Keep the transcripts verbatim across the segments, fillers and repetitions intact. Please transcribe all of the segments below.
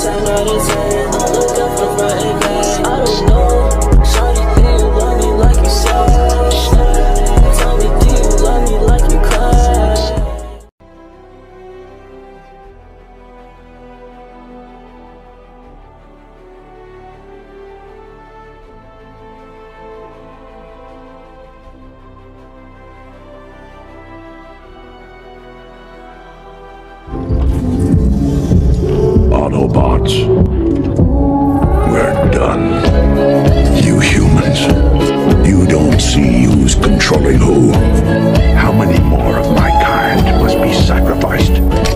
ten out of ten. I look up from front and back. I don't know, shawty, do you love me like you said? Tell me, do you love me like you cried? Autobots, we're done. You humans, you don't see who's controlling who. How many more of my kind must be sacrificed?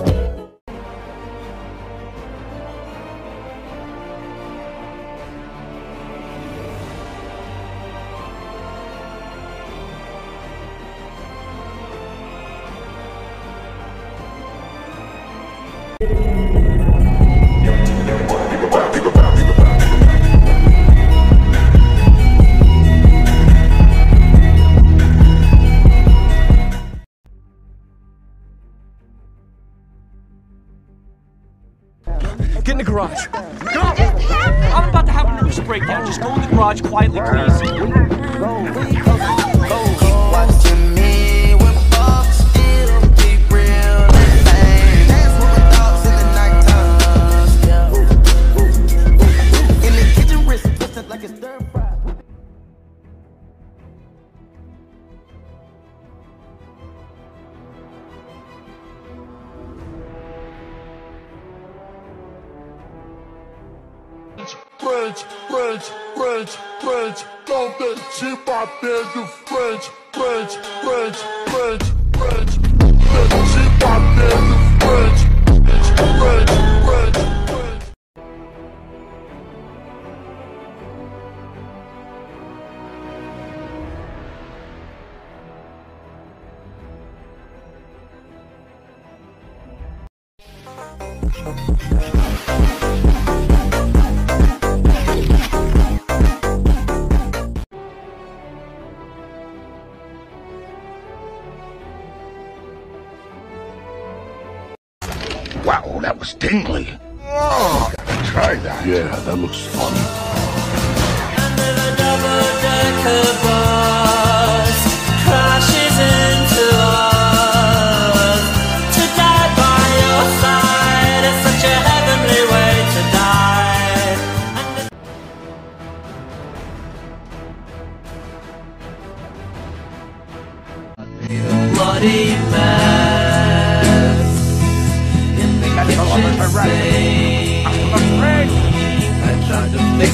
Get in the garage. Go! I'm about to have a nervous breakdown. Just go in the garage quietly, please. Watching me when folks still keep real and sane. Dance with my dogs in the nighttime. In the kitchen, wrist twisted like it's stir fry. French, French, French, French, don't that cheap out there, you French, French, French, French, French, that cheap out there, you French, French, French, French. Wow, that was tingly. Oh, gotta try that. Yeah, that looks fun. Under the double-decker bus crashes into us. To die by your side is such a heavenly way to die. And the bloody mess in the kitchen sink. I tried to fix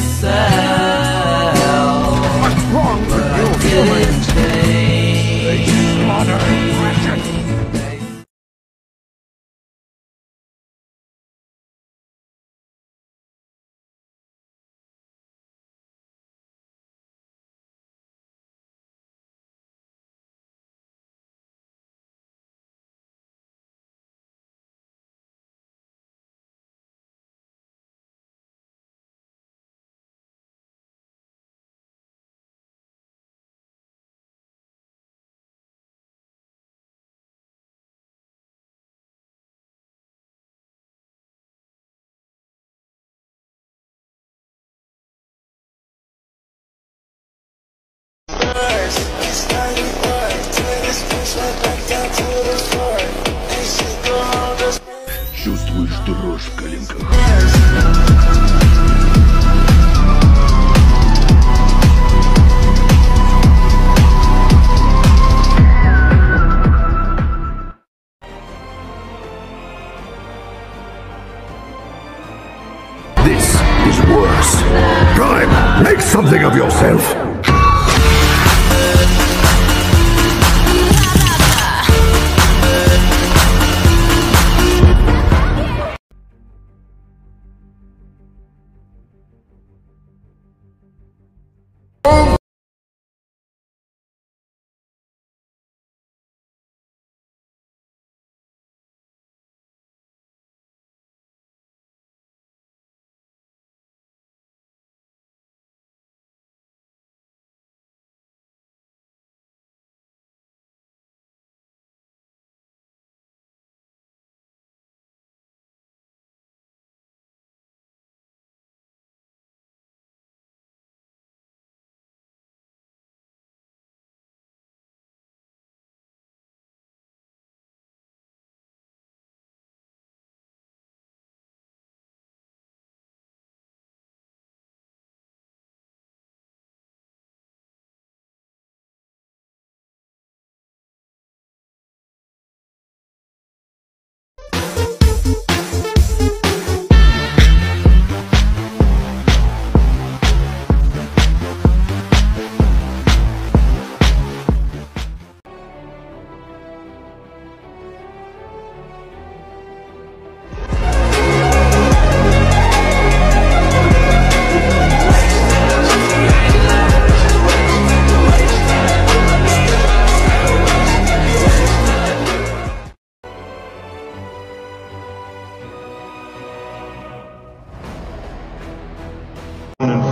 myself. What's wrong with you, humans? They slaughter and ration. Чувствуешь дрожь в коленках? This is worse. Prime, make something of yourself.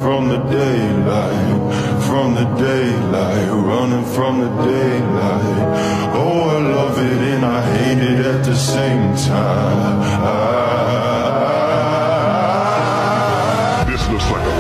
from the daylight, from the daylight, running from the daylight. Oh, I love it and I hate it at the same time. This looks like a